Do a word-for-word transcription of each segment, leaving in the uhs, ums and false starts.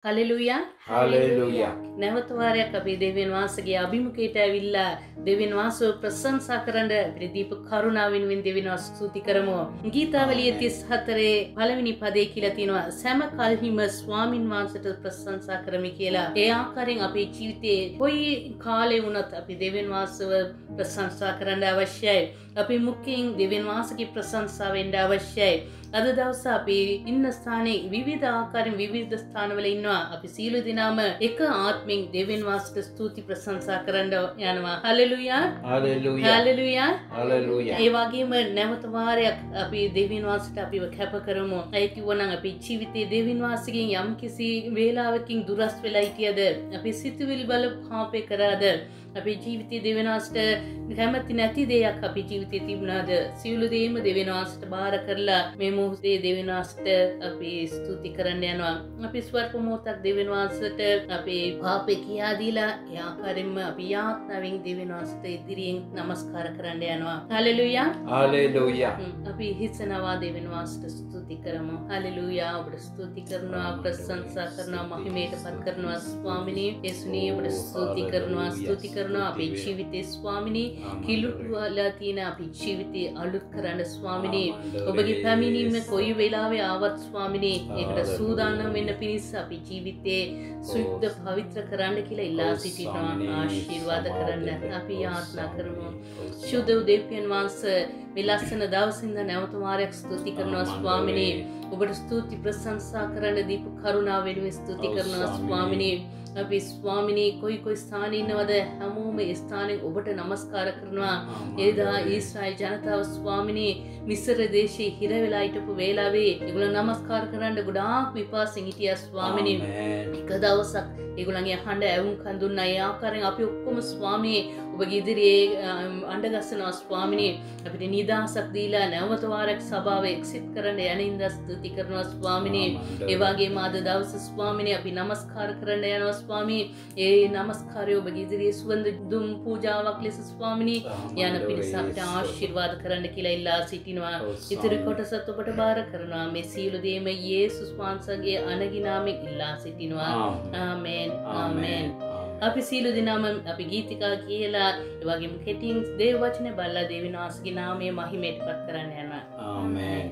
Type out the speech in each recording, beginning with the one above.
Hallelujah hallelujah. නැවත වාරයක් අපි දෙවියන් වහන්සේගේ අභිමුඛයට ඇවිල්ලා දෙවියන් වහන්සේව ප්‍රශංසා කරන්න අපිට දීප කරුණාවෙන් වෙන දෙවියන් වහන්සේ ස්තුති කරමු. ගීතාවලිය තිස් හතරේ පළවෙනි පදේ කියලා තියෙනවා සෑම කල්හිම ස්වාමින් වහන්සේට ප්‍රශංසා කරමි කියලා. ඒ ආකාරයෙන් අපේ ජීවිතේ කොයි කාලේ වුණත් අපි දෙවියන් වහන්සේව ප්‍රශංසා කරන්න අවශ්‍යයි. අපි මුඛයෙන් දෙවියන් වහන්සේගේ ප්‍රශංසා වෙන්න අවශ්‍යයි. අද දවස අපි ඉන්න ස්ථානයේ විවිධ ආකාරයෙන් විවිධ ස්ථානවල ඉන්නවා. අපි සීල දිනාම එක ආත්මෙන් දෙවියන් වහන්සේට ස්තුති ප්‍රශංසා කරන්න යනවා. හලෙලුයා හලෙලුයා හලෙලුයා හලෙලුයා. ඒ වගේම නැවත වාරයක් අපි දෙවියන් වහන්සේට අපිව කැප කරමු. ඒ කිව්වනම් අපි ජීවිතයේ දෙවියන් වහන්සේගෙන් යම් කිසි වේලාවකින් දුරස් වෙලා හිටියද අපි සිතුවිලි බල පාපේ කරාද අපේ ජීවිතයේ දෙවියන් වහන්සේට කැමති නැති දෙයක් අපේ ජීවිතයේ තිබුණාද සියලු දේම දෙවියන් වහන්සේට බාර කරලා මේ මොහොතේ දෙවියන් වහන්සේට අපි ස්තුති කරන්න යනවා. අපි ස්වල්ප මොහොතක් දෙවියන් වහන්සේට අපේ පාපේ කියා දීලා ඒ ආකාරයෙන්ම අපි යාත්නාවෙන් දෙවියන් වහන්සේට ඉදිරියෙන් নমස්කාර කරන්න යනවා. හලෙලුයා හලෙලුයා. අපි හිතනවා දෙවියන් වහන්සේට ස්තුති කරමු. හලෙලුයා. ඔබට ස්තුති කරනවා, ප්‍රශංසා කරනවා, මහිමයටපත් කරනවා ස්වාමිනේ. යේසුනේ ඔබට ස්තුති කරනවා, ස්තුති කරනවා අපේ ජීවිතේ ස්වාමිනේ. කිලුටුවලා තියෙන අපේ ජීවිතේ අලුත් කරන්න ස්වාමිනේ. ඔබගේ පැමිණීම කොයි වෙලාවෙ ආවත් ස්වාමිනේ ඒකට සූදානම් වෙන්න පිණිස අපේ ජීවිතේ සුද්ධ පවිත්‍ර කරන්න කියලා ඉල්ලා සිටිනවා. ආශිර්වාද කරන්න අපි යාත්නා කරමු. සුද්ධ උදේපියන් වහන්සේ මේ ලස්සන දවසින්ද නැවත වාරයක් ස්තුති කරනවා ස්වාමිනේ. ඔබට ස්තුති ප්‍රශංසා කරන්න දීප කරුණාව වෙනුවෙන් ස්තුති කරනවා ස්වාමිනේ. අපි ස්වාමිනේ කොයි කොයි ස්ථානයේ ඉන්නවද හැමෝම ඒ ස්ථානයේ ඔබට নমස්කාර කරනවා. එදා ඊශ්‍රායල් ජනතාව ස්වාමිනේ මිස්ර දේශේ හිර වෙලා හිටපු වේලාවේ ඒගොල්ලෝ নমස්කාර කරන්න ගොඩාක් විපාසෙන් හිටියා ස්වාමිනේ. එක දවසක් ඒගොල්ලන්ගේ හඬ ඇවුම් කන් දුන්නා. ඒ ආකාරයෙන් අපි ඔක්කොම ස්වාමිනේ ඔබගේ ඉදිරියේ අඬ ගස්සනවා ස්වාමිනේ. අපිට නිදහසක් දීලා නැවත වාරයක් සභාව එක්සිට් කරන්න යනින්ද ස්තුති කරනවා ස්වාමිනේ. ඒ වගේම අද දවසේ ස්වාමිනේ අපි নমස්කාර කරන්න යනවා ස්වාමී. ඒ নমස්කාරය ඔබගේ ඉදිරියේ සුවඳ දුම් පූජාවක් ලෙස ස්වාමිනේ යන පිරිස අපිට ආශිර්වාද කරන්න කියලා ඉල්ලා සිටිනවා. ඉතිරි කොටසත් ඔබට බාර කරනවා. මේ සියලු දේම යේසුස් වහන්සේගේ අනගි නාමයෙන් ඉල්ලා සිටිනවා. ආමෙන් ආමෙන්. අපි සීලු දිනම අපි ගීතිකා කියලා ඒ වගේම කෙටින් දේව වචන බල්ලා දෙවියන් වහන්සේගේ නාමයේ මහිමයටපත් කරන්න යනවා. ආමෙන්.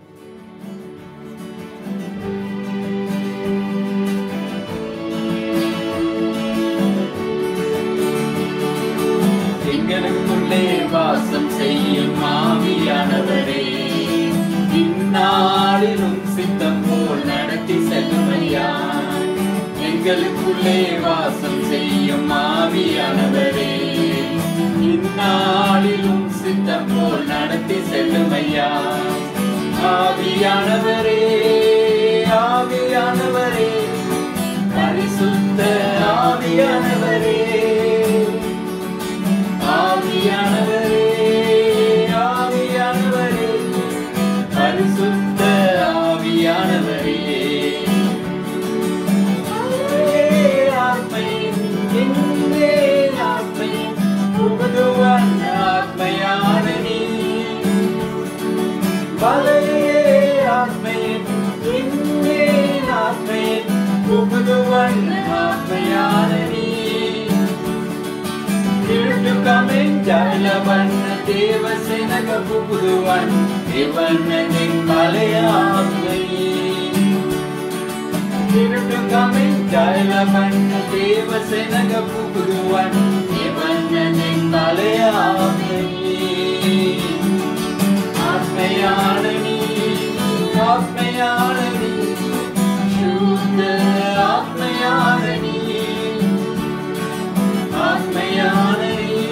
எங்களுக்குள்ளே வாசம் செய்யும் ஆவியானவரே இந்நாளிலும் சித்தம் போல் நடத்தி செல்லுமையா. எங்களுக்குள்ளே வாசம் செய்யும் ஆவியானவரே இந்நாளிலும் சித்தம் போல் நடத்தி செல்லுமையா. ஆவியானவரே ஆவியானவரே பரிசுத்த ஆவியானவரே ஆவியானவரே ஆவியானவரே பரிசுத்த ஆவியானவரே ஆத்மை எங்கே ஆத்மை புகுதுவன் ஆத்மையான நீ பலையே ஆத்மை எங்கே ஆத்மை புகுதுவன் ஆத்மையான நீ Coming, Jalavan, Devasenaga Pupuduan, Evaning Malayamay. Coming, Jalavan, Devasenaga Pupuduan, Evaning Malayamay. Atmayanani, Atmayanani, Shuddha Atmayanani, Atmayanani.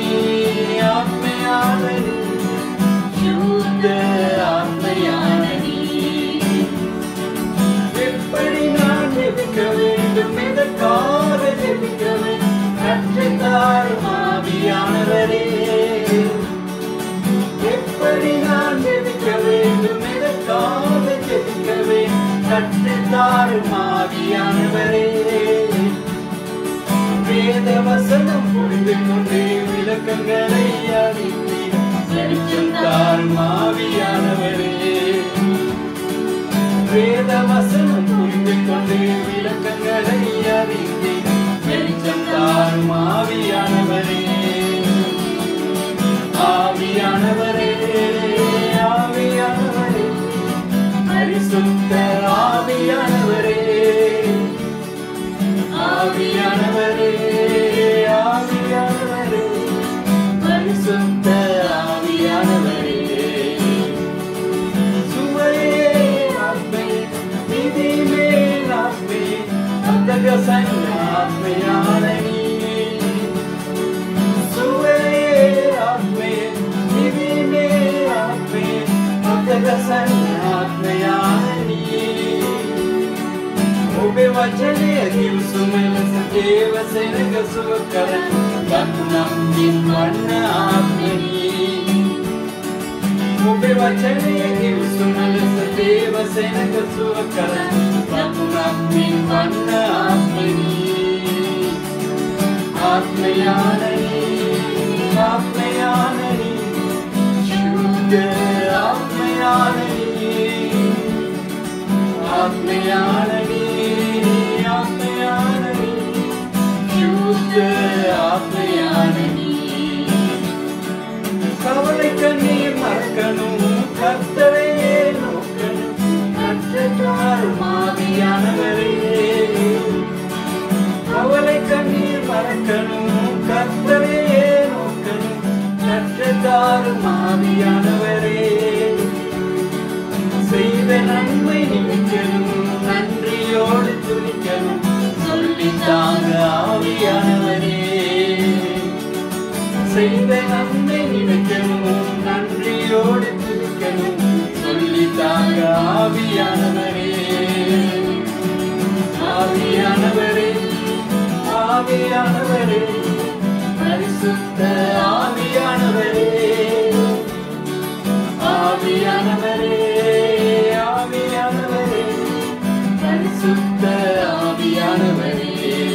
எப்படி நான் ஜெபிக்க வேண்டும் எதற்காக ஜெபிக்க வேண்டும் கற்றுத்தாரும் ஆவியானவரே. எப்படி நான் ஜெபிக்க வேண்டும் எதற்காக ஜெபிக்க வேண்டும் கற்றுத்தாரும் ஆவியானவரே. வேத வசனம் புரிந்து கொண்டே விளக்கங்களை அறிந்து வெளிச்சம் தாரும் ஆவியானவரே. வேத வசனம் புரிந்து கொண்டே விளக்கங்களை இருள்களை அறிந்து வெளிச்சம் தாரும் ஆவியானவரே ஆவியானவரே ஆவியானவரே பரிசுத்த ஆவியானவரே ஆவியானவரே ஆவியானவரே பரிசுத்த ஆவியானவரே சுவையே ஆத்மே நிதி மேல் ஆத்மே அந்தக சன்னாத்மையான நீ சுவையே ஆத்மே நிதி மேல் ஆத்மே அந்தக சன்னாத்மையான நீ ඔබේ වචනය දිවසුමල සදේව සෙනග සුව කරන ලකුණක් නිවන්න ආත්මනී ඔබේ වචනය දිවසුමල සදේව සෙනග සුව කරන ලකුණක් නිවන්න ආත්මනී ආත්මයානනී ආත්මයානනී ශුද්ධ ආත්මයානනී ආත්මයානනී கவலை கண்ணீர் மறக்கணும் கர்த்தரையே நோக்கணும் கற்றதாரும் ஆவியானவரே கவலை கண்ணீர் மறக்கணும் கர்த்தரையே நோக்கணும் கற்றதாரும் ஆவியானவரே செய்த நன்மை நினைக்கணும் நன்றியோடு துணிக்கணும் சொல்லித்தாங்க ஆவியானவரே செய்த நன்மை நினைக்கணும் நன்றியோடு துணிக்கணும் சொல்லித்தாங்க ஆவியானவரே ஆவியானவரே ஆவியானவரே பரிசுத்த ஆவியானவரே ஆவியானவரே ஆவியானவரே பரிசுத்த ஆவியானவரே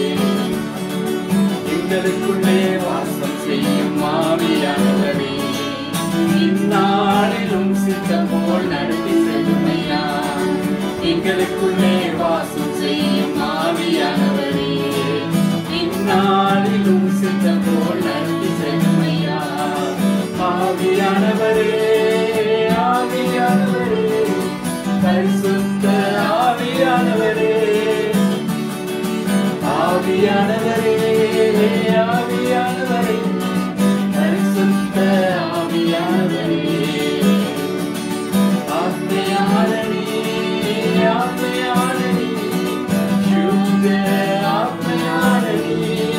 எங்களுக்குள்ளே வாசம் செய்யும் ஆவியானவரே இந்நாளிலும் சித்தம் போல் நடத்தி செல்லுமையா எங்களுக்குள்ளே வாசம் செய்யும் ஆவியானவரே இந்நாளிலும் சித்தம் போல் நடத்தி செல்லுமையா ஆவியானவரே ஆவியானவரே பரிசுத்த ஆவியானவரே ஆவியானவரே ஆவியானவரே பரிசுத்த ஆவியானவரே ஆத்மயானனி ஆத்மயானனி சுத்த ஆத்மயானனி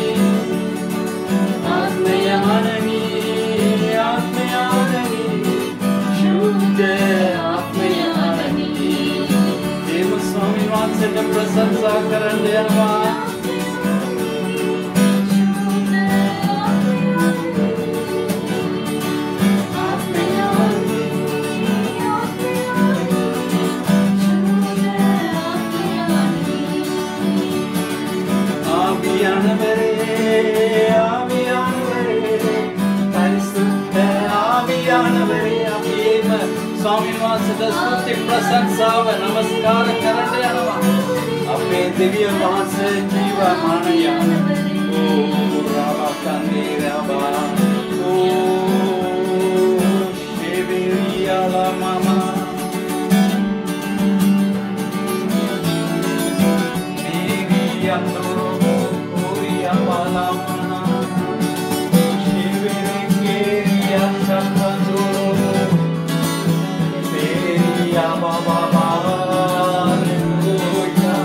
ஆத்மயானனி ஆத்மயானனி சுத்த ஆத்மயானனி தேவ சுவாமி வாசன பிரசன்சா கரண்டேவா स्वामी वासदा स्तुति प्रशंसाव नमस्कार करते अनवा अपने दिव्य वास जीव मानया ओ रामा कंदे रामा ओ शेविया ला मामा देविया तो ओरिया वाला माना शेविरे के या शब्दो या बाबा बालेलुया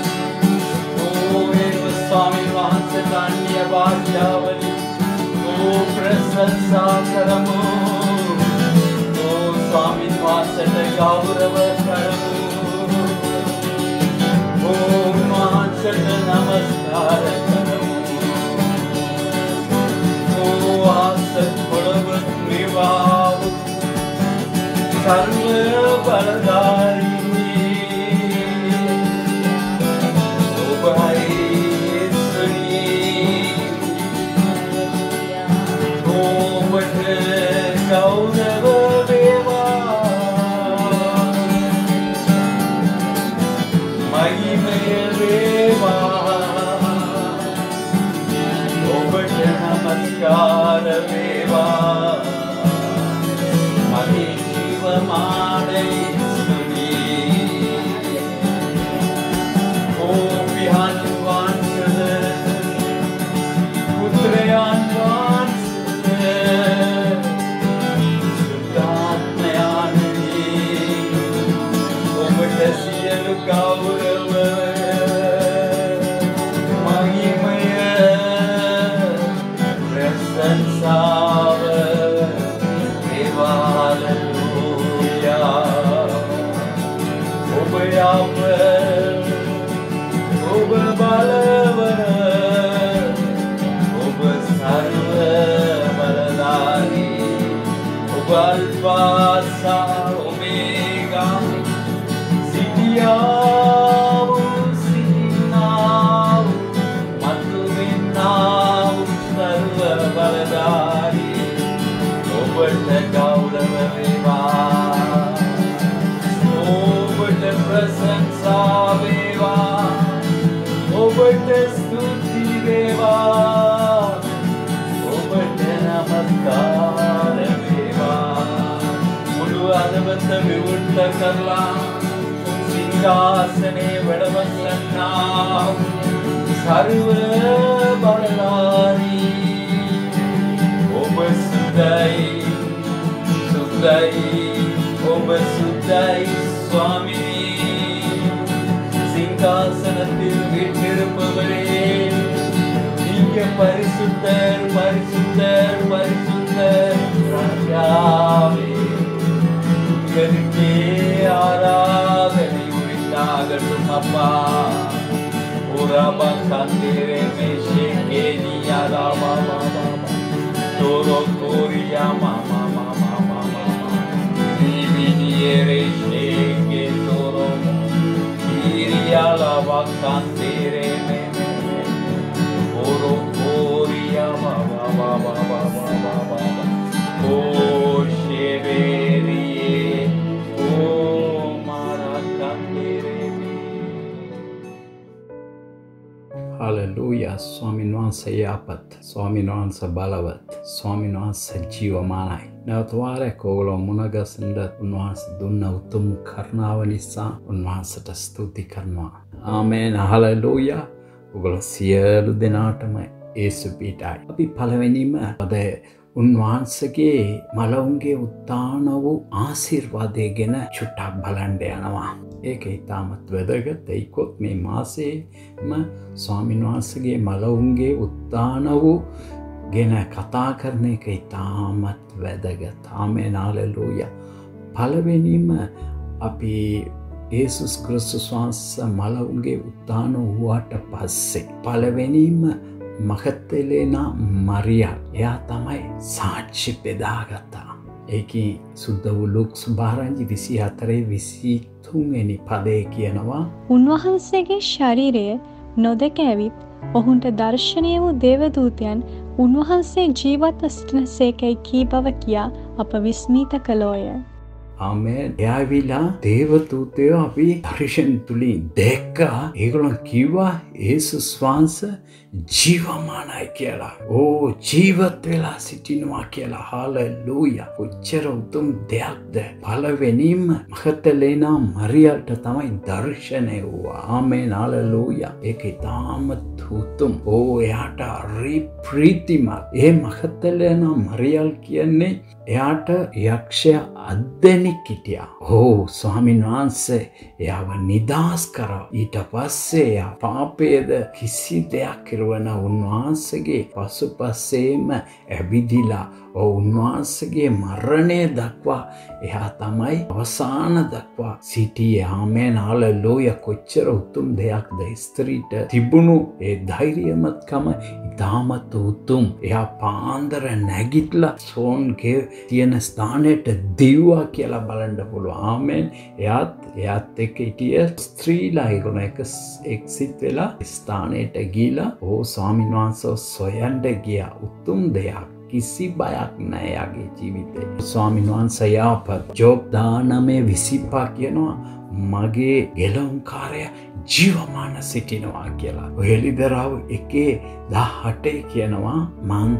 ओ एव स्वामी वांसे दान्य वाक्यावली ओ प्रशंसा करमो ओ स्वामी वांसे गौरव करमो ओ वांसे नमस्कार करमो ओ आसत पड़वत निवाव सर्व बलदारी ओ भाई सुनी ओ बट गौरव देवा महिमय देवा ඔබ යාව ඔබ බලවන ඔබ සර්ව බලධාරී ඔබ අල්ෆා සහ ඔමේගා සිටියා වූ සිටිනා වූ මතු වෙන්නා වූ සර්ව බලධාරී ඔබට ගෞරව වේවා ඔබට ප්‍රශංසා වේවා ඔබට ස්තුති වේවා ඔබට නමස්කාර වේවා මුළු අදවත විවෘත කරලා සිංහාසනේ වැඩවසන්නා සර්ව බලධාරී ඔබ සුදයි සුදයි ඔබ සුදයි ස්වාමී සිංහාසනத்தில் வீற்றிருப்பவரே நீங்க பரிசுத்தர் பரிசுத்தர் பரிசுத்தர் ராஜாவே உங்களுக்கே ஆராதனை உரித்தாகட்டும் அப்பா உரபா கந்திரே மேஷே கேனியா ராமா மாமா தோரோ கோரியா மாமா மாமா மாமா Diviniere sheke toro Iria lava cantere me Oro coria ba ba ba ba ba ba ba ba O sheverie O mara cantere me Hallelujah. ස්වාමීන් වහන්සේ යහපත්, ස්වාමීන් වහන්සේ බලවත්, ස්වාමීන් වහන්සේ ජීවමානයි. නැවත වාරයක් ඔයගොල්ලෝ මුණගැසෙන්න උන්වහන්සේ දුන්න උතුම් කරුණාව නිසා උන්වහන්සේට ස්තුති කරනවා. ආමේන්. හලෙලූයා. ඔයගොල්ලෝ සියලු දෙනාටම ඒසු පිටයි. අපි පළවෙනිම අද උන්වහන්සේගේ මලවුන්ගේ උත්තාන වූ ආශිර්වාදය ගැන චුට්ටක් බලන්න යනවා. ඒක ඉතාමත් වැදගත්. ඒකොත් මේ මාසෙම ස්වාමීන් වහන්සේගේ මලවුන්ගේ උත්තාන වූ ගැන කතා කරන එක ඉතාමත් වැදගත්. ආමේන්. හලෙලූයා. පළවෙනිම අපි යේසුස් ක්‍රිස්තුස් වහන්සේ මලවුන්ගේ උත්තාන වූාට පස්සේ පළවෙනිම මහත්තෙලේනා මරියා එයා තමයි සාක්ෂි බෙදාගත්තා. ඒකේ සුද්ධ වූ ලුක්ස් බාරංජි විසි හතරේ විසි තුන්වෙනි පදේ කියනවා උන්වහන්සේගේ ශරීරය නොදක ඇවිත් ඔහුන්ට දර්ශනය වූ දේවදූතයන් උන්වහන්සේ ජීවත්ව සිටින සේකැයි කී බව කියා අප විස්මිත කළෝය. ආමේන්. එයාවිලා දේවදූතයෝ අපි දර්ශන තුලින් දැක්කා. ඒගොල්ලෝ කිව්වා යේසුස් වහන්සේ ජීවමානයි කියලා. ඕ ජීවත් වෙලා සිටිනවා කියලා. හාලෙලූයා. කොච්චර උතුම් දෙයක්ද. පළවෙනිම මහතලේනා මරියාට තමයි දර්ශනය වුණා. ආමේන්. හාලෙලූයා. ඒක ඉතාමත් උතුම්. ඕ එයාට හරි ප්‍රීතිමත්. ඒ මහතලේනා මරියාල් කියන්නේ එයාට යක්ෂයා අද්දෙනෙක් හිටියා. ඕ ස්වාමීන් වහන්සේ එයාව නිදහස් කරා. ඊට පස්සේ එයා පාපයේද කිසි දෙයක් කිරුවන උන්වහන්සේගේ පසුපසේම ඇවිදිලා උන්වහන්සේගේ මරණය දක්වා එයා තමයි අවසාන දක්වා සිටියේ. ආමේන්. හලෙලූයා. කොච්චර උතුම් දෙයක්ද. ස්ත්‍රීට තිබුණු ඒ ධෛර්යමත්කම ඉතාමත් උතුම්. එයා පාන්දර නැගිටලා සෝන්ගේ තියෙන ස්ථානයට දිව්වා කියලා බලන්න පුළුවන්. ආමේන්. එයාත් එයාත් එක්ක හිටිය ස්ත්‍රීලා ඒගොල්ලෝ එක එක්සිට් වෙලා ස්ථානයට ගිහිලා ඕ ස්වාමීන් වහන්සේ සොයන්න ගියා. උතුම් දෙයක්. කිසි බයක් නැහැ යාගේ ජීවිතේ. ස්වාමීන් වහන්සේ යාපත් ජෝබ් දානමේ විසිපහ කියනවා මගේ ගෙලවුම්කාරය ජීවමාන සිටිනවා කියලා. ඔය එළිදරව් එකේ දහඅටේ කියනවා මං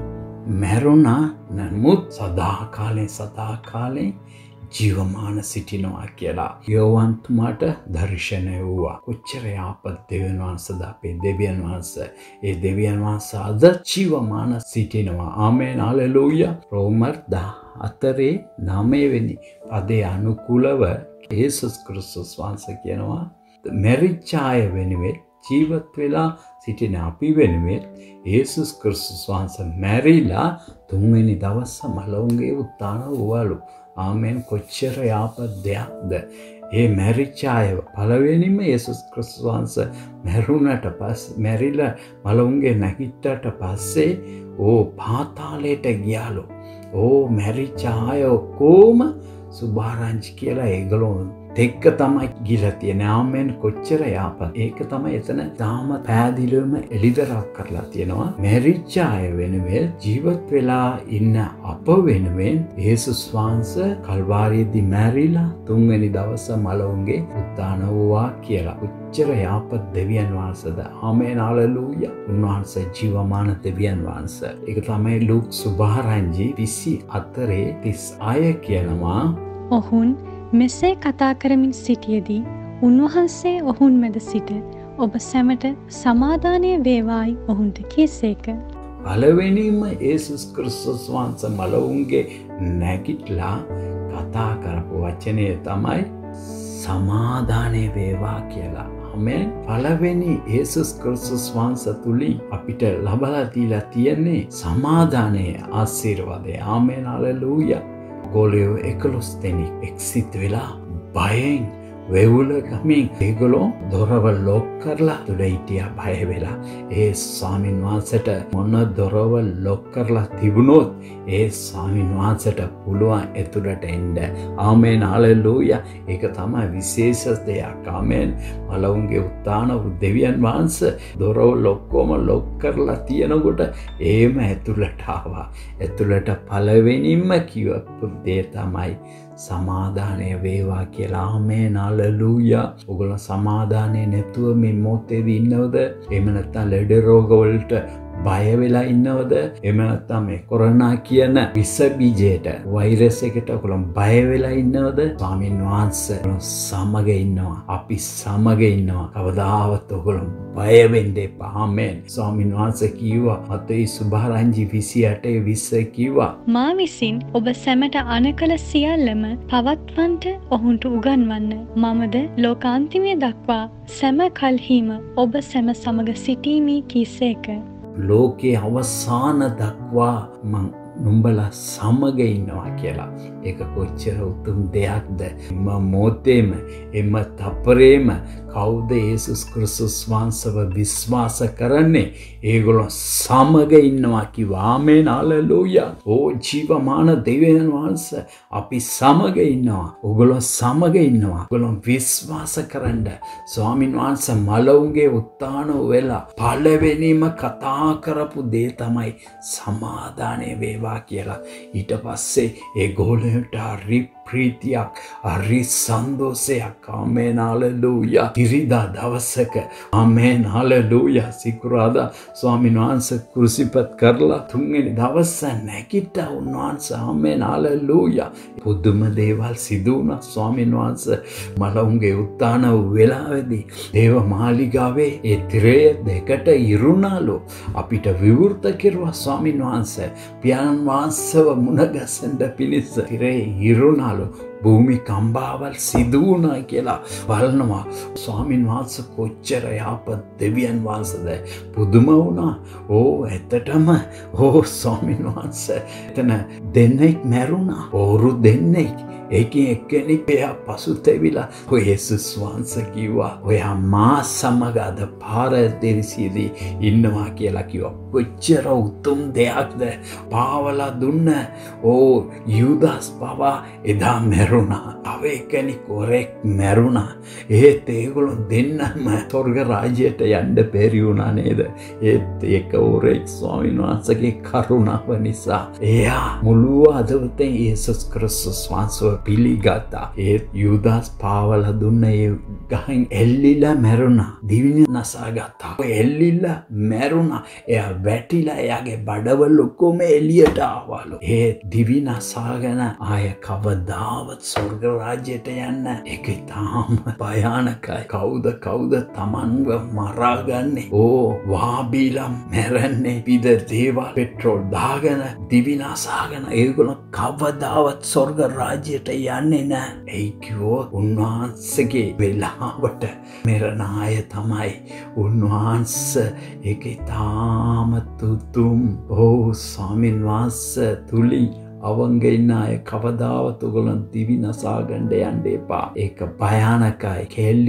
මැරුණා නමුත් සදාකාලෙන් සදාකාලෙන් ජීවමාන සිටිනවා කියලා. යෝවන්තුමාට දර්ශනය වුණා. කොච්චර යාපත් දෙවියන් වහන්සේද අපේ දෙවියන් වහන්සේ. ඒ දෙවියන් වහන්සේ අද ජීවමාන සිටිනවා. ආමේන්. හලෙලූයා. රෝමර් දහහතරේ නවවෙනි පදේ අනුකූලව යේසුස් ක්‍රිස්තුස් වහන්සේ කියනවා මැරිච්ච අය වෙනුවෙන් ජීවත් වෙලා සිටින අපි වෙනුවෙන් යේසුස් ක්‍රිස්තුස් වහන්සේ මැරිලා තුන්වෙනි දවස මලවුන්ගේ උත්ථාන වූවලු. ආමෙන්. කොච්චර යාපත් දෙයක්ද. ඒ මැරිච්ච අය පළවෙනිම යේසුස් ක්‍රිස්තුස් වහන්සේ මැරුණට පස්සේ මැරිලා මලවුන්ගේ නැගිට්ටට පස්සේ ඕ පාතාලයට ගියාලු. ඕ මැරිච්ච අය ඔක්කොම සුභාරංචි කියලා ඒගොල්ලෝ දෙක්ක තමයි ගිලා තියෙන. ආමෙන් කොච්චර යාපත්. ඒක තමයි එතන තාම පෑදිලුවම එලිදරව් කරලා තියෙනවා. මැරිච්ච අය වෙනුවෙන් ජීවත් වෙලා ඉන්න අප වෙනුවෙන් යේසුස් වහන්සේ කල්වාරියේදී මැරිලා තුන්වෙනි දවස මලවුන්ගේ උත්ථාන වූවා කියලා. කොච්චර යාපත් දෙවියන් වහන්සේද. ආමෙන් හලෙලූයා. උන්වහන්සේ ජීවමාන දෙවියන් වහන්සේ. ඒක තමයි ලූක් සුභාරංචි විසි හතරේ තිස් හය කියනවා. ඔහුන් මෙසේ කතා කරමින් සිටියදී උන්වහන්සේ ඔහුන් මැද සිට ඔබ සැමට සමාදානය වේවායි ඔහුන්ට කීසේක. පළවෙනිම යේසුස් ක්‍රිස්තුස් වහන්සේ මලවුන්ගේ නැගිටලා කතා කරපු වචනය තමයි සමාදානය වේවා කියලා. ආමෙන්. පළවෙනි යේසුස් ක්‍රිස්තුස් වහන්සේ තුලින් අපිට ලබලා දීලා තියෙන්නේ සමාදානයේ ආශිර්වාදය. ආමෙන් හලෙලූයා. ගෝලයෝ එකොළොස් දෙනෙක් එක්සිත් වෙලා බයෙන් වෙවුල ගමින් ඒගොල්ලෝ දොරවල් ලොක් කරලා තුල හිටියා බය වෙලා. ඒ ස්වාමීන් වහන්සේට මොන දොරවල් ලොක් කරලා තිබුණොත් ඒ ස්වාමීන් වහන්සේට පුළුවන් ඇතුළට එන්න. ආමෙන් හලෙලූයා. ඒක තමයි විශේෂ දෙයක්. ආමෙන්. මලවුන්ගේ උත්ථාන වූ දෙවියන් වහන්සේ දොරවල් ඔක්කොම ලොක් කරලා තියනකොට ඒම ඇතුළට ආවා. ඇතුළට පළවෙනිම කිව්ව දේ තමයි සමාදානය වේවා කියලා. ආමේන් හලෙලූයා. ඔයගොල්ලෝ සමාදානය නැතුව මේ මොහොතේදී ඉන්නවද? එහෙම නැත්නම් ලෙඩ රෝග වලට බය වෙලා ඉන්නවද? එහෙම නැත්නම් මේ කොරෝනා කියන විස බීජයට වෛරස් එකට ඔයගොල්ලෝ බය වෙලා ඉන්නවද? ස්වාමීන් වහන්සේ සමග ඉන්නවා. අපි සමග ඉන්නවා. කවදාවත් ඔයගොල්ලෝ බය වෙන්න එපා. ආමේන්. ස්වාමීන් වහන්සේ කිව්වා මතේ සුභාරංචි විසි අටේ විස්ස කිව්වා මා විසින් ඔබ සැමට අනකල සියල්ලම පවත්වන්නට ඔහුන්ට උගන්වන්න. මමද ලෝකාන්තිමය දක්වා සැම කල්හිම ඔබ සැම සමග සිටීමි කීසේක. ලෝකේ අවසාන දක්වා මං නුඹලා සමග ඉන්නවා කියලා. ඒක කොච්චර උතුම් දෙයක්ද. එම මොහොතේම එම තප්පරේම කවුද යේසුස් ක්‍රිස්තුස් වහන්සේව විශ්වාස කරන්නේ? ඒගොල්ලෝ සමග ඉන්නවා කිව්වා. ආමේන් හලෙලූයා. ඕ ජීවමාන දෙවියන් වහන්සේ අපි සමග ඉන්නවා. ඔයගොල්ලෝ සමග ඉන්නවා. ඔයගොල්ලෝ විශ්වාස කරන්න. ස්වාමීන් වහන්සේ මලවුන්ගේ උත්ථාන වෙලා පළවෙනිම කතා කරපු දේ තමයි සමාදානය වේවා කියලා. ඊට පස්සේ ඒ ගෝලයට හරි ප්‍රීතියක්, හරි සන්තෝෂයක්. ආමේන් හලෙලූයා. ඉරිදා දවසක ආමේන් හලෙලූයා. සිකුරාදා ස්වාමීන් වහන්සේ කුරුසිපත් කරලා තුන්වෙනි දවස නැගිට්ටා උන්වහන්සේ. ආමේන් හලෙලූයා. පුදුම දේවල් සිදු වුණා. ස්වාමීන් වහන්සේ මලවුන්ගේ උත්ථාන වෙලාවේදී දේව මාලිගාවේ ඒ තිරය දෙකට ඉරුණාලු. අපිට විවෘත කෙරුවා ස්වාමීන් වහන්සේ. පියාණන් වහන්සේව මුණ ගැසෙන්න පිණිස තිරේ ඉරුණාලු. භූමි කම්පාවල් සිදු වුණා කියලා බලනවා. ස්වාමීන් වහන්සේ කොච්චර යාපත් දෙවියන් වහන්සේද. පුදුම වුණා. ඕ ඇත්තටම ඕ ස්වාමීන් වහන්සේ එතන දෙන්නෙක් මැරුණා. ඕරු දෙන්නෙක්. ඒකෙන් එක්කෙනෙක් එයා පසුතැවිලා ඔය යේසුස් වහන්සේ කිව්වා ඔයා මා සමග අද පාරදෙරිසියේදී ඉන්නවා කියලා කිව්වා. කොච්චර උතුම් දෙයක්ද. පාවලා දුන්න ඕ යුදාස් පවා එදා මැරුණා. තව එක්කෙනෙක් ඔරෙක් මැරුණා. ඒත් ඒගොල්ලෝ දෙන්නම ස්වර්ග රාජ්‍යයට යන්න බැරි වුණා නේද? ඒත් ඒක ඔරෙක් ස්වාමීන් වහන්සේගේ කරුණාව නිසා එයා මුළු අදවතෙන් යේසුස් ක්‍රිස්තුස් වහන්සේ පිළිගත්තා. ඒත් යුදාස් පාවලා දුන්න ඒ ගහෙන් එල්ලිලා මැරුණා. දිවින නසා ගත්තා. ඔය එල්ලිලා මැරුණා. එයා වැටිලා එයාගේ බඩවල ඔක්කොම එළියට ආවලු. ඒ දිවි නසාගෙන ආය කවදාවත් ස්වර්ග රාජ්‍යයට යන්න. ඒක තාම භයානකයි. කවුද කවුද තමන්ව මරාගන්නේ? ඕ වාබීලා මැරන්නේ. පිද දේවල් පෙට්‍රෝල් දාගෙන දිවි නසාගෙන ඒගොල්ලෝ කවදාවත් ස්වර්ග රාජ්‍යයට යන්නේ නැහැ. ඒ කිව්වොත් උන්වහන්සේගේ වෙලාවට මෙරණ අය තමයි. උන්වහන්සේ ඒකේ තාම තුතුම් ඕ ස්වාමීන් වහන්සේ තුලින් අවංග ඉන්න අය කවදාවත් ඔයගොල්ලන් දිවි නසා ගන්න යන්න එපා. ඒක භයානකයි.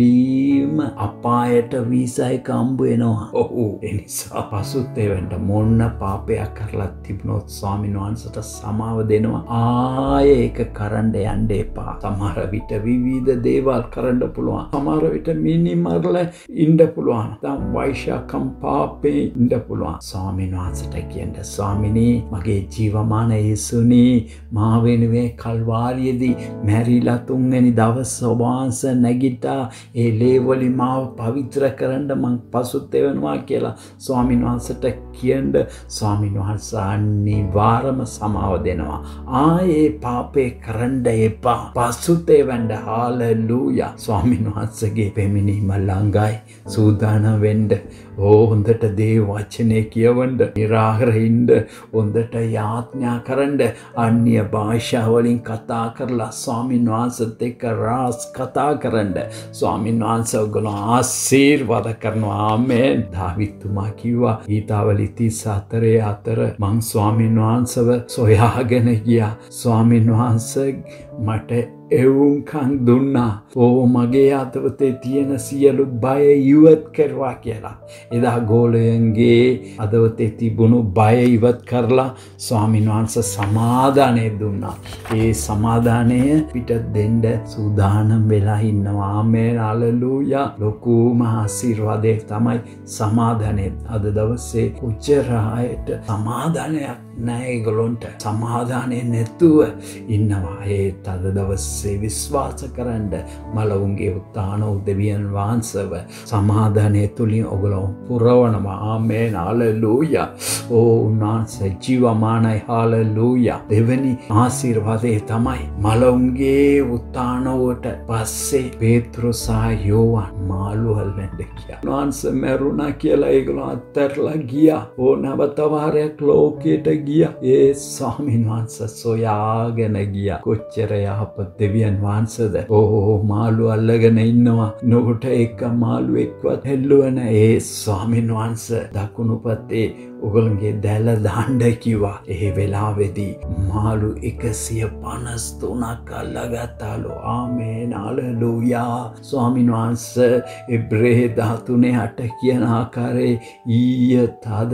කෙලීම අපායට වීසා එක හම්බ වෙනවා. ඔව්. ඒ නිසා පසුතැවෙන්න මොන්න පාපයක් කරලා තිබුණොත් ස්වාමීන් වහන්සේට සමාව දෙනවා. ආයේ ඒක කරන්න යන්න එපා. සමහර විට විවිධ දේවල් කරන්න පුළුවන්. සමහර විට මිනිමරලා ඉන්න පුළුවන්. දැන් වෛශාකම් පාපේ ඉන්න පුළුවන්. ස්වාමීන් වහන්සේට කියන්න ස්වාමිනී මගේ ජීවමාන යේසුනි මා වෙනුවෙන් කල්වාරියේදී මැරිලා තුන්වෙනි දවස් ඔබ වහන්සේ නැගිටා ඒ ලේවලි මාව පවිත්‍ර කරන්න මං පසුතැවෙනවා කියලා ස්වාමීන් වහන්සේට කියන්න ස්වාමීන් වහන්සේ අනිවාර්යම සමාව දෙනවා. ආයේ පාපේ කරන්න එපා. පසුතැවෙන්න හාලෙලූයා. ස්වාමීන් වහන්සේගේ පෙමිනීම ළඟයි. සූදානම් වෙන්න. ඕ හොඳට දේ වචනේ කියවන්න. නිරාහරින්ද හොඳට යාඥා කරන්න. අන්‍ය භාෂා වලින් කතා කරලා ස්වාමීන් වහන්සේත් එක්ක රාස් කතා කරන්න. ස්වාමීන් වහන්සේ ඔයගොල්ලෝ ආශිර්වාද කරනවා. ආමෙන්. දාවිත්තුමා කිව්වා ඊතාවලි තිස් හතරේ හතර මං ස්වාමීන් වහන්සේව සොයාගෙන ගියා. ස්වාමීන් වහන්සේ මට එවුන්කන් දුන්නා. ඕ මගේ අතවතේ තියෙන සියලු බය ඉවත් කරවා කියලා. එදා ගෝලයන්ගේ අතවතේ තිබුණු බය ඉවත් කරලා ස්වාමීන් වහන්සේ සමාදානය දුන්නා. ඒ සමාදානය පිට දෙන්න සූදානම් වෙලා ඉන්නවා. ආමේන්. හලෙලූයා. ලොකුම ආශිර්වාදය තමයි සමාදානය. අද දවසේ උච්චරායට සමාදානයක් නැහැ ඒගොල්ලන්ට. සමාදානය නැතුව ඉන්නවා. ඒත් අද දවසේ විශ්වාස කරන්න මලවුන්ගේ උත්තාන දෙවියන් වහන්සේව සමාදානය තුලින් ඔයගොල්ලෝ පුරවනවා. ආමේන්. හලෙලූයා. ඕ උන්වහන්සේ ජීවමානයි. හලෙලූයා. දෙවෙනි ආශිර්වාදය තමයි මලවුන්ගේ උත්තානවට පස්සේ පේත්‍රුස් සහ යෝවාන් මාළු හල්ලන්න ගියා. උන්වහන්සේ මරුණා කියලා ඒගොල්ලෝ අත්හැරලා ගියා. ඕ නවතවාරයක් ලෝකයට ගියා. ඒ ස්වාමීන් වහන්සේ සොයාගෙන ගියා. කොච්චර යහපත් දෙවියන් වහන්සේද. ඕ මාළු අල්ලගෙන ඉන්නවා. නොකොට එක මාළුවෙක්වත් හෙල්ලුවන ඒ ස්වාමීන් වහන්සේ දකුණු පැත්තේ ඔගොල්ලන්ගේ දැල දාන්න කිව්වා. ඒ වෙලාවේදී මාළු එකසිය පනස් තුනක් අල්ලගත්තාලු. ආමේන්. හලෙලූයා. ස්වාමීන් වහන්සේ එබ්‍රේ දහතුනේ අට කියන ආකාරයේ ඊය තද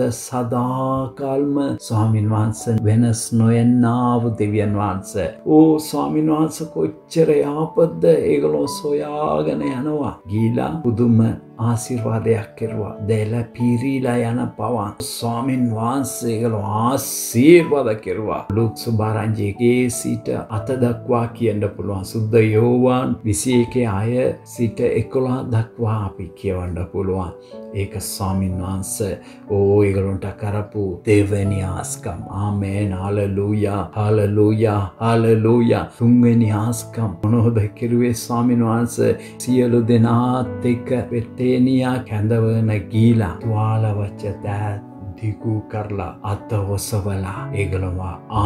සදාකල්ම ස්වාමීන් වහන්සේ වෙනස් නොයන්නාව දෙවියන් වහන්සේ. ඕ ස්වාමීන් වහන්සේ කොච්චර යහපත්ද. ඒගොල්ලෝ සොයාගෙන යනවා. ගිහිලා පුදුම ආශිර්වාදයක් කෙරුවා. දැල පීරීලා යන පවන් ස්වාමීන් වහන්සේ ඒගොල්ලෝ ආශිර්වාද කෙරුවා. ලුක් සුභාරංජිගේ සිට අත දක්වා කියන්න පුළුවන්. සුද්ධ යෝවාන් විසි එකේ අය සිට එකොළහ දක්වා අපි කියවන්න පුළුවන්. ඒක ස්වාමීන් වහන්සේ ඕ ඒගොල්ලන්ට කරපු දෙවෙනි ආස්කම්. ආමේන්. හලෙලූයා. හලෙලූයා. හලෙලූයා. තුන්වෙනි ආස්කම් මොනවද කෙරුවේ ස්වාමීන් වහන්සේ? සියලු දෙනාත් එක්ක පෙටේනියා කැඳවන ගීලා තුවාලවච්ච දෑත් දිගු කරලා අත ඔසවලා ඒගොල්ලෝ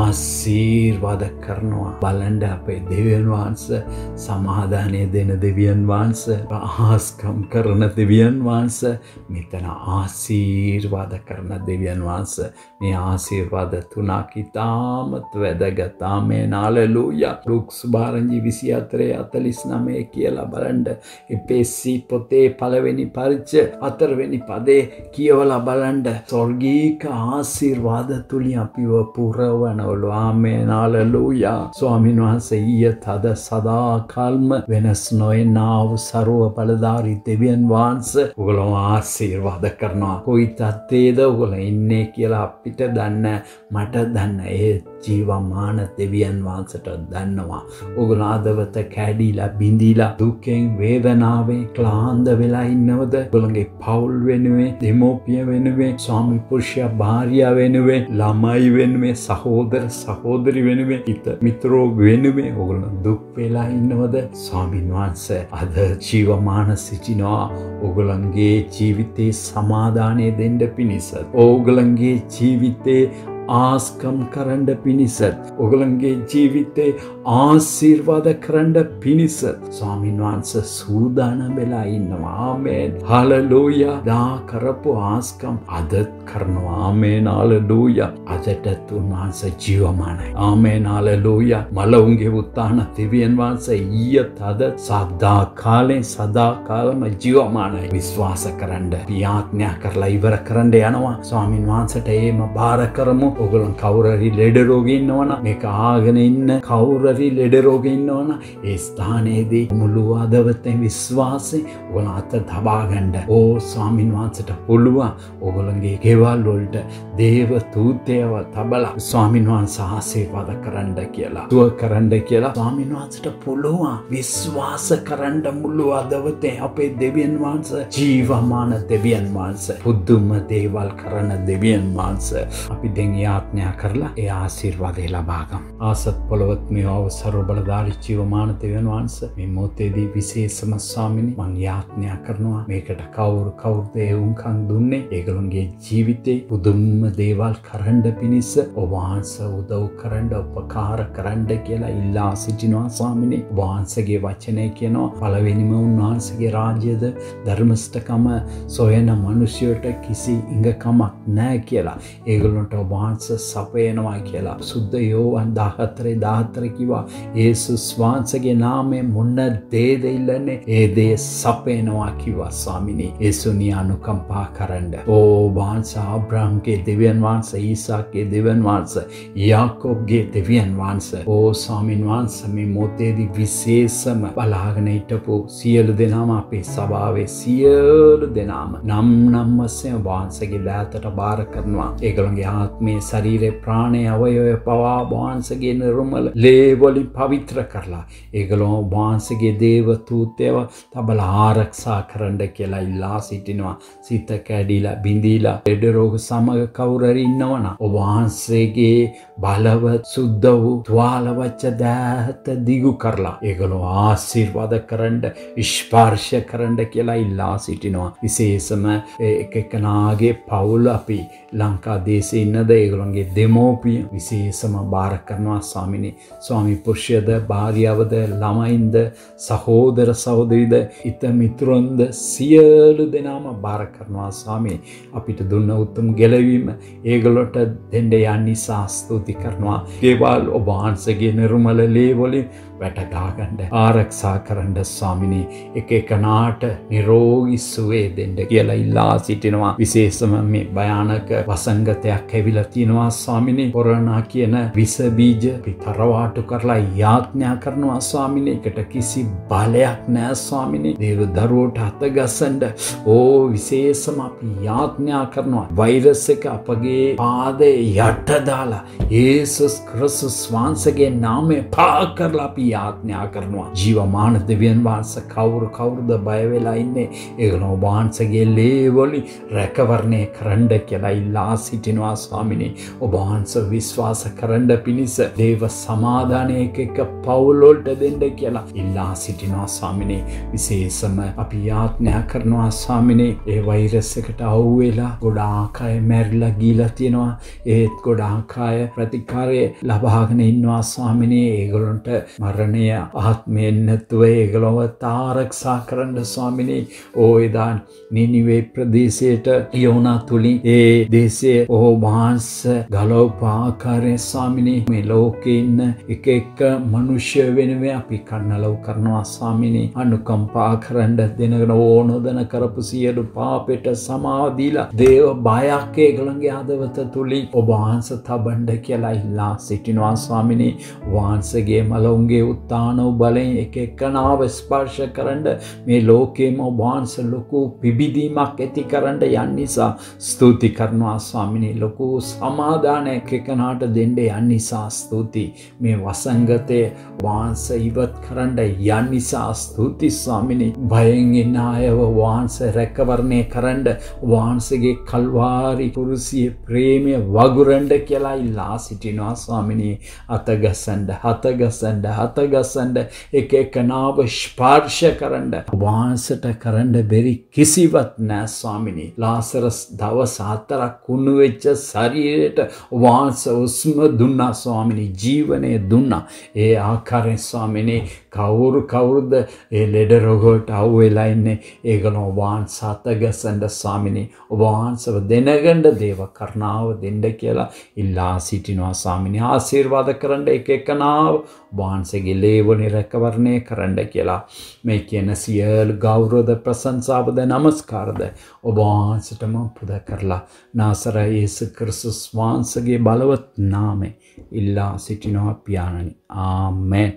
ආශිර්වාද කරනවා. බලන්න අපේ දෙවියන් වහන්සේ සමාදානය දෙන දෙවියන් වහන්සේ ආස්කම් කරන දෙවියන් වහන්සේ මෙතන ආශිර්වාද කරන දෙවියන් වහන්සේ. මේ ආශිර්වාද තුනක් ඉතාමත් වැදගත්. ආමේන්. හලෙලූයා. ලුක් සුභාරංජි විසි හතරේ හතළිස් නවය කියලා බලන්න. එපෙසි පොතේ පළවෙනි පරිච්ඡේදය හතරවෙනි පදේ කියවලා බලන්න. ස්වර්ගීක ආශිර්වාද තුලින් අපිව පුරවනවලු. ආමේන්. හලෙලූයා. ස්වාමීන් වහන්සේ ඊය තද සදාකල්ම වෙනස් නොයනා වූ ਸਰව බලධාරී දෙවියන් වහන්සේ ඔයගොල්ලෝ ආශිර්වාද කරනවා. කොයි තත්ත්වයේද ඔයගොල්ලෝ ඉන්නේ කියලා අපිට දන්න මට දන්න ඒ ජීවමාන දෙවියන් වහන්සේට දන්නවා. ඔයගොල්ලෝ ආදවත කැඩිලා බිඳිලා දුකෙන් වේදනාවෙන් ක්ලාන්ත වෙලා ඉන්නවද? ඔයගොල්ලන්ගේ පවුල් වෙනුවෙන්, දෙමෝපිය වෙනුවෙන්, ස්වාමි පුරුෂයා භාර්යා වෙනුවෙන්, ළමයි වෙනුවෙන්, සහෝදර සහෝදරි වෙනුවෙන්, හිත මිත්‍රෝ වෙනුවෙන් ඔයගොල්ලෝ දුක් වෙලා ඉන්නවද? ස්වාමීන් වහන්සේ අද ජීවමාන සිටිනවා. ඔයගොල්ලන්ගේ ජීවිතේ සමාදානය දෙන්න පිණිස. ඔයගොල්ලන්ගේ ජීවිතේ ආස්කම් කරන්න පිණිසත් ඔයගොල්ලන්ගේ ජීවිතේ ආශිර්වාද කරන්න පිණිසත් ස්වාමීන් වහන්සේ සූදානම් වෙලා ඉන්නවා. ආමේන්. හලෙලූයා. දා කරපු ආස්කම් අදත් කරනවා. ආමේන් හලෙලූයා. අදටත් උන්වහන්සේ ජීවමානයි. ආමේන් හලෙලූයා. මලවුන්ගේ උත්තාන දෙවියන් වහන්සේ ඊයත් අද සදා කාලේ සදා කාලම ජීවමානයි. විශ්වාස කරන්න පියාඥා කරලා ඉවර කරන්න යනවා. ස්වාමින් වහන්සේට ඒම බාර කරමු. ඔයගොල්ලන් කවුරුරි ලෙඩ රෝගී ඉන්නවනම් මේක ආගෙන ඉන්න කවුරුරි ලෙඩ රෝගී ඉන්නවනම් ඒ ස්ථානයේදී මුළු අදවතෙන් විශ්වාසයෙන් ඔයගොල්ලන් අත තබා ගන්න. ඕ ස්වාමින් වහන්සේට පුළුවන් ඔයගොල්ලන්ගේ ගෙවල් වලට දේව තූතයව තබලා ස්වාමින් වහන්සේ ආශිර්වාද කරන්න කියලා දුව කරන්න කියලා ස්වාමින් වහන්සේට පුළුවන්. විශ්වාස කරන්න මුළු අදවතේ අපේ දෙවියන් වහන්සේ ජීවමාන දෙවියන් වහන්සේ පුදුම දේවල් කරන දෙවියන් වහන්සේ අපි දැන් යාඥා කරලා ඒ ආශිර්වාදය ලබා ගමු. ආසත් පොළොවත් මේ අවසර බලදාරි ජීවමාන දෙවියන් වහන්සේ මේ මොහොතේදී විශේෂම ස්වාමිනේ මං යාඥා කරනවා මේකට කවුරු කවුරුද ඒ උන්කම් දුන්නේ ඒගොල්ලන්ගේ ජීවිතේ පුදුම දේවල් කරන්න පිණිස ඔබ වහන්සේ උදව් කරන්න උපකාර කරන්න කියලා ඉල්ලා සිටිනවා ස්වාමිනේ. ඔබ වහන්සේගේ වචනය කියනවා පළවෙනිම උන්වහන්සේගේ රාජ්‍යද ධර්මස්තකම සොයන මිනිසෙකුට කිසි ඉඟකමක් නැහැ කියලා. ඒගොල්ලන්ට ඔබ වහන්සේ සපයනවා කියලා. සුද්ධ යෝහන් දාහතරේ දාහතර කිව්වා යේසුස් වහන්සේගේ නාමයෙන් මොන දේද ඉල්ලන්නේ ඒ දේ සපයනවා කිව්වා ස්වාමිනේ. යේසුනි අනුකම්පා කරන්න. ඕ වහන්සේ අබ්‍රහම්ගේ දෙවියන් වහන්සේ ඊසාක්ගේ දෙවියන් වහන්සේ යාකෝබ්ගේ දෙවියන් වහන්සේ ඕ ස්වාමින් වහන්සේ මේ මොහොතේදී විශේෂම බලාගෙන හිටපු සියලු දෙනාම අපේ සභාවේ සියලු දෙනාම නම් නම් වශයෙන් වහන්සේගේ දෑතට බාර කරනවා. ඒගොල්ලන්ගේ ආත්මයේ ශරීරේ ප්‍රාණයේ අවයවය පවා වහන්සේගේ නිර්මල ලේ වලින් පවිත්‍ර කරලා ඒගොල්ලෝ වහන්සේගේ දේව තූතයව තබලා ආරක්ෂා කරන්න කියලා ඉල්ලා සිටිනවා. සිත කැඩිලා බිඳිලා ලෙඩ රෝග සමග කවුරුරි ඉන්නවනම් ඔබ වහන්සේගේ බලවත් සුද්ධ වූ තුවාලවච්ච දෑත දිගු කරලා ඒගොල්ලෝ ආශිර්වාද කරන්න ස්පර්ශ කරන්න කියලා ඉල්ලා සිටිනවා. විශේෂම එක එකනාගේ පවුල අපි ලංකා දේශේ ඉන්නද ඒගොල්ලන්ගේ දෙමෝපිය විශේෂම බාර කරනවා ස්වාමිනේ. ස්වාමි පුරුෂයද භාර්යාවද ළමයින්ද සහෝදර සහෝදරිද හිත මිතුරුන්ද සියලු දෙනාම බාර කරනවා ස්වාමී. අපිට දුන්න උතුම් ගැලවීම ඒගොල්ලොට දෙන්න යන්නේ ස්තුති කරනවා. දේවල් ඔබ වහන්සේගේ නිර්මල ලේ වලින් වැටගා ගන්න ආරක්ෂා කරන්න ස්වාමිනේ. එක එකනාට නිරෝගී සුවය දෙන්න කියලා ඉල්ලා සිටිනවා. විශේෂම මේ භයානක වසංගතයක් ඇවිල්ලා තියෙනවා ස්වාමිනේ. කොරෝනා කියන විස බීජ පිටරවාටු කරලා යාඥා කරනවා ස්වාමිනේ. ඒකට කිසි බලයක් නැහැ ස්වාමිනේ. දේව දරුවෝට අතගසන්න ඕ විශේෂම අපි යාඥා කරනවා. වෛරස් එක අපගේ පාදේ යට දාලා යේසුස් ක්‍රිස්තුස් වහන්සේගේ නාමයෙන් පා කරලා අපි යාඥා කරනවා. ජීවමාන දෙවියන් වහන්සේ කවුරු කවුරුද බය වෙලා ඉන්නේ ඒගොල්ලෝ වහන්සේගේ ලේ වලින් රැකවරණය කරන්න කියලා ඉල්ලා සිටිනවා ස්වාමිනේ. ඔබ වහන්සේ විශ්වාස කරන්න පිණිස දේව සමාදානයේ එක එක පවුල් වලට දෙන්න කියලා ඉල්ලා සිටිනවා ස්වාමිනේ. විශේෂම අපි යාඥා කරනවා ස්වාමිනේ. ඒ වෛරස් එකට අවු වෙලා ගොඩාක් අය මැරිලා ගිලා තියෙනවා. ඒත් ගොඩාක් අය ප්‍රතිකාරය ලබාගෙන ඉන්නවා ස්වාමිනේ. ඒගොල්ලන්ට මරණය ආත්මයෙන් නැතුව ඒගොල්ලව ආරක්ෂා කරන්න ස්වාමිනේ. ඕ එදා නිනිවේ ප්‍රදේශයට යෝනා තුලින් ඒ දේශයේ ඕ වහන්සේ ගලවපු ආකාරයෙන් ස්වාමිනේ මේ ලෝකේ ඉන්න එක එක මනුෂ්‍ය වෙනුවෙන් අපි කන්නලව් කරනවා ස්වාමිනේ. අනුකම්පා කරන්න දෙනගෙන ඕනෝදන කරපු සියලු පාපෙට සමාව දීලා දේව බයක් ඒගොල්ලන්ගේ හදවත තුලින් ඔබ වහන්සේ තබන්න කියලා ඉල්ලා සිටිනවා ස්වාමිනේ. වහන්සේගේ මලවුන්ගේ උත්තාන බලයෙන් එක එකනාව ස්පර්ශ කරන්න මේ ලෝකෙම ඔබ වහන්සේ ලොකු පිබිදීමක් ඇති කරන්න යන්න නිසා ස්තුති කරනවා ස්වාමිනේ. ලොකු සමාදානයක් එකනාට දෙන්න යන්න නිසා ස්තුති. මේ වසංගතේ වහන්සේ ඉවත් කරන්න යන්න නිසා ස්තුති ස්වාමිනේ. භයෙන් ඉන්න අයව වහන්සේ රැකවරණය කරන්න වහන්සේගේ කල්වාරි කුරුසියේ ප්‍රේමය වගුරන්න කියලා ඉල්ලා සිටිනවා ස්වාමිනේ. අතගසන්න හතගසන්න හතගසන්න එක එකනාව ස්පර්ශ කරන්න වහන්සේට කරන්න බැරි කිසිවක් නැහැ ස්වාමිනේ. ලාසරස් දවස් හතරක් කුණු වෙච්ච ශරීරයට වහන්සේ උස්ම දුන්නා ස්වාමිනේ. ජීවනය දුන්නා. ඒ ආකාරයෙන් ස්වාමිනේ කවුරු කවුරුද ඒ ලෙඩ රෝගවලට අහු වෙලා ඉන්නේ ඒගොල්ලෝ වහන්සේ අතගසන්න ස්වාමිනේ ඔබ වහන්සේව දෙනගන්න දේව කරුණාව දෙන්න කියලා ඉල්ලා සිටිනවා ස්වාමිනේ ආශිර්වාද කරන්න එක එකනාව වහන්සේගේ ලේවනේ රැකවරණය කරන්න කියලා මේ කියන සියලු ගෞරවද ප්‍රශංසාවද නමස්කාරද ඔබ වහන්සේටම පුද කරලා නාසර යේසුස් ක්‍රිස්තුස් වහන්සේගේ බලවත් නාමයෙන් ඉල්ලා සිටිනවා පියාණනි ආමෙන්.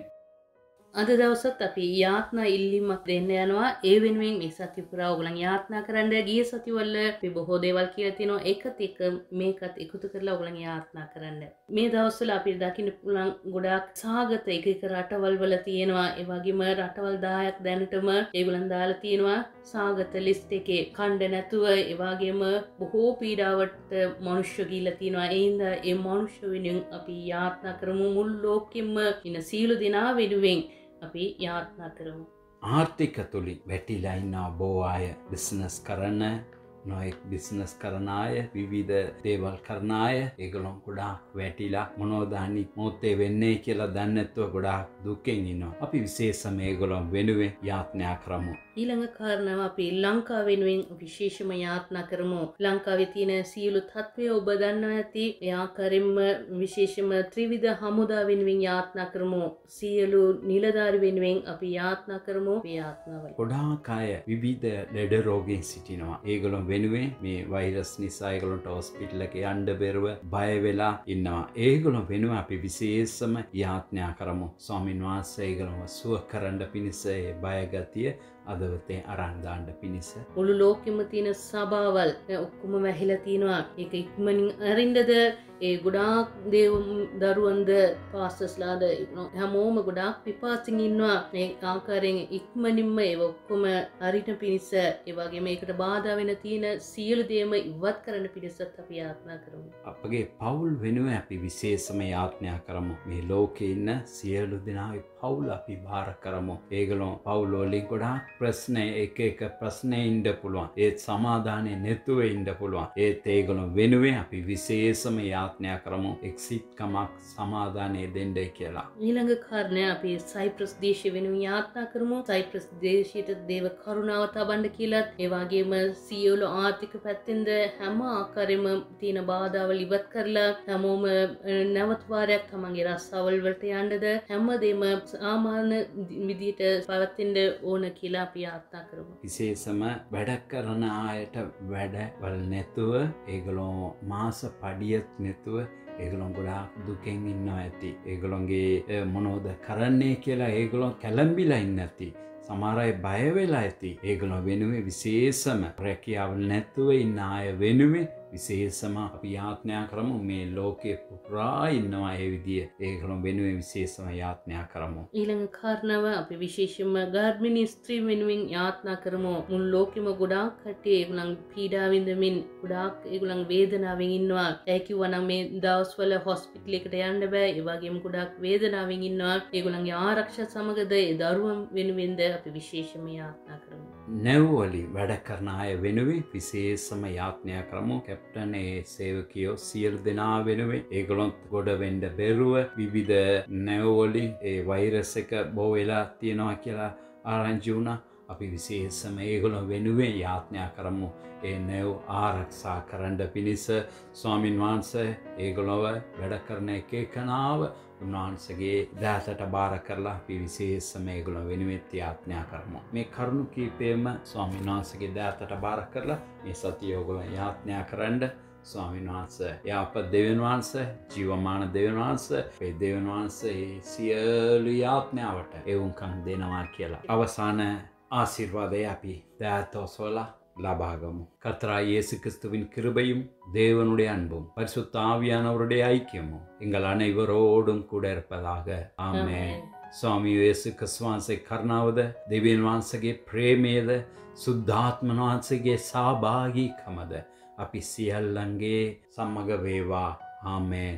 අද දවසත් අපි යාත්නා ඉල්ලීමක් දෙන්න යනවා. ඒ වෙනුවෙන් මේ සති පුරා ඔයගොල්ලන් යාත්නා කරන්න ගිය සතිවල අපි බොහෝ දේවල් කියලා තිනවා. ඒකත් එක මේකත් එකතු කරලා ඔයගොල්ලන් යාත්නා කරන්න. මේ දවස්වල අපි දකින්න පුළුවන් ගොඩාක් සාගත එක එක රටවල් වල තියෙනවා. ඒ වගේම රටවල් දහයක් දැනටම ඒගොල්ලන් දාලා තියෙනවා සාගත ලිස්ට් එකේ. කණ්ඩ නැතුව ඒ වගේම බොහෝ පීඩාවට මනුෂ්‍ය ගිහිල්ලා තියෙනවා. ඒ හින්දා ඒ මනුෂ්‍ය වෙනුවෙන් අපි යාත්නා කරමු. මුළු ලෝකෙම ඉන්න සීල දෙනා වෙනුවෙන් අපි යාත්නා කරමු. ආර්ථික තුලින් වැටිලා ඉන්න බොහෝ අය බිස්නස් කරන නොයෙක් බිස්නස් කරන අය විවිධ දේවල් කරන අය ඒගොල්ලෝ ගොඩාක් වැටිලා මොනවද අනිත් මොහොතේ වෙන්නේ කියලා දන්නේ නැතුව ගොඩාක් දුකෙන් ඉන්නවා. අපි විශේෂම ඒගොල්ලෝ වෙනුවෙන් යාත්නා කරමු. ඊළඟ කාරණාව අපි ලංකාව වෙනුවෙන් විශේෂම යාත්නා කරමු. ලංකාවේ තියෙන සියලු තත්ත්වය ඔබ දන්නවා ඇති. ඒ ආකාරයෙන්ම විශේෂම ත්‍රිවිධ හමුදා වෙනුවෙන් යාත්නා කරමු. සියලු නිලධාරි වෙනුවෙන් අපි යාත්නා කරමු. මේ යාත්නාවයි. ගොඩාක් අය විවිධ ලෙඩ රෝගීන් සිටිනවා. ඒගොල්ලෝ වෙනුවෙන් මේ වෛරස් නිසා ඒගොල්ලන්ට හොස්පිටල් එකේ යන්න බැරුව බය වෙලා ඉන්නවා. ඒගොල්ලෝ වෙනුවෙන් අපි විශේෂම යාත්නා කරමු. ස්වාමීන් වහන්සේ ඒගොල්ලෝ සුව කරන්න පිණිස ඒ බය ගතිය අදවතේ අරන් දාන්න පිණිස මුළු ලෝකෙම තියෙන සභාවල් ඔක්කොම වැහිලා තියෙනවා. ඒක ඉක්මනින් අරින්නද ඒ ගොඩාක් දේව දරුවන්ද පාස්ටර්ස්ලාද හැමෝම ගොඩාක් පිපාසින් ඉන්නවා. මේ ආකාරයෙන් ඉක්මනින්ම ඒ ඔක්කොම අරින්න පිණිස ඒ වගේම ඒකට බාධා වෙන තියෙන සියලු දේම ඉවත් කරන්න පිණිසත් අපි යාත්නා කරමු. අපගේ පවුල් වෙනුවෙන් අපි විශේෂම යාත්නා කරමු. මේ ලෝකේ ඉන්න සියලු දෙනාගේ පවුල් අපි බාර කරමු. ඒගොල්ලෝ පවුල් වලින් ගොඩාක් ප්‍රශ්න එක එක ප්‍රශ්න ඉන්න පුළුවන්. ඒත් සමාදානයේ නැතුව ඉන්න පුළුවන්. ඒත් ඒගොල්ලෝ වෙනුවෙන් අපි විශේෂම යාත්නා කරමු. එක්සිට් කමක් සමාදානයේ දෙන්නයි කියලා. ඊළඟ කාරණය අපි සයිප්‍රස් දේශය වෙනුවෙන් යාත්නා කරමු. සයිප්‍රස් දේශයට දේව කරුණාව තබන්න කියලාත් ඒ වගේම සියලු ආර්ථික පැත්තෙන්ද හැම ආකාරයෙන්ම තියෙන බාධාවල් ඉවත් කරලා හැමෝම නැවත වාරයක් තමන්ගේ රස්සාවල් වලට යන්නද හැමදේම සාමාන්‍ය විදිහට පවත්ින්න ඕන කියලා අපි යාත්නා කරමු. විශේෂම වැඩ කරන අයට වැඩවල් නැතුව ඒගොල්ලෝ මාස පඩියත් නැතුව ඒගොල්ලෝ ගොඩාක් දුකෙන් ඉන්නවා ඇති. ඒගොල්ලෝගේ මොනවද කරන්නේ කියලා ඒගොල්ලෝ කැළඹිලා ඉන්න ඇති. සමහර අය බය වෙලා ඇති. ඒගොල්ලෝ වෙනුවෙන් විශේෂම රැකියාවල් නැතුව ඉන්න අය වෙනුවෙන් විශේෂම අපි යාත්නා කරමු. මේ ලෝකේ පුරා ඉන්නවා ඒ විදිය. ඒගොල්ලෝ වෙනුවෙන් විශේෂම යාත්නා කරමු. ඊළඟ කාරණාව අපි විශේෂයෙන්ම ගර්භිණී ස්ත්‍රී වෙනුවෙන් යාත්නා කරමු. මුළු ලෝකෙම ගොඩාක් කට්ටිය ඒගොල්ලන් පීඩා විඳමින් ගොඩාක් ඒගොල්ලන් වේදනාවෙන් ඉන්නවා. ඒ කිව්වනම් මේ දවස්වල හොස්පිටල් එකට යන්න බෑ. ඒ වගේම ගොඩාක් වේදනාවෙන් ඉන්නවා. ඒගොල්ලන්ගේ ආරක්ෂා සමගද ඒ දරුවන් වෙනුවෙන්ද අපි විශේෂම යාත්නා කරමු. නැව්වලි වැඩ කරන අය වෙනුවෙන් විශේෂම යාත්නා කරමු. කැප්ටන් ඒ සේවකයෝ සියලු දෙනා වෙනුවෙන් ඒගොල්ලොත් ගොඩ වෙන්න බැරුව විවිධ නැව්වලින් ඒ වෛරස් එක බෝ වෙලා තියෙනවා කියලා ආරංචි වුණා. අපි විශේෂම ඒගොල්ලෝ වෙනුවෙන් යාත්නා කරමු. ඒ නැව් ආරක්ෂා කරන්න පිණිස ස්වාමින් වහන්සේ ඒගොල්ලව වැඩ කරන එක එකනාව උන්වහන්සේගේ දෑතට බාර කරලා අපි විශේෂම ඒගොල්ලෝ වෙනුවෙන් යාත්නා කරමු. මේ කරුණු කීපෙම ස්වාමීන් වහන්සේගේ දෑතට බාර කරලා මේ සතිය ඔයගොල්ලෝ යාත්නා කරන්න. ස්වාමීන් වහන්සේ යාපත් දෙවියන් වහන්සේ ජීවමාන දෙවියන් වහන්සේ මේ දෙවියන් වහන්සේ සියලු යාත්නාවට එවුම්කම් දෙනවා කියලා. අවසාන ආශිර්වාදය අපි දෑතොස්වලා லபாகமும் கர்த்தராய் இயேசு கிறிஸ்துவின் கிருபையும் தேவனுடைய அன்பும் பரிசுத்த ஆவியானவருடைய ஐக்கியமும் எங்கள் அனைவரோடும் கூட இருப்பதாக ஆமென். ස්වාමී යේසු ක්‍රිස්තුන්සේ කරුණාවද දෙවියන් වහන්සේගේ ප්‍රේමයද සුද්ධාත්ම වහන්සේගේ සහභාගීකමද අපි සියල්ලන්ගේ සමග වේවා. ஆமென்.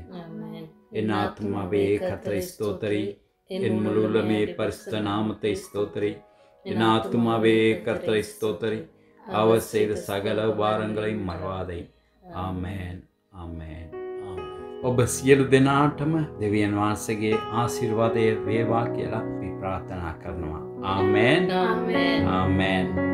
என் ஆத்மாவே கர்த்தரை ஸ்தோத்திரி, என் முழுமே பரிசுத்த நாமத்தை ஸ்தோத்திரி. என் ஆத்மாவே கர்த்தரை ஸ்தோத்திரி, அவர் செய்த சகல உபகாரங்களையும் மறவாதே. ஆமென். ஆமென். ඔබ සියලු දෙනාටම දෙවියන් වහන්සේගේ ආශිර්වාදය වේවා කියලා ප්‍රාර්ථනා කරනවා. ආමෙන්. ආමෙන්. ආමෙන්.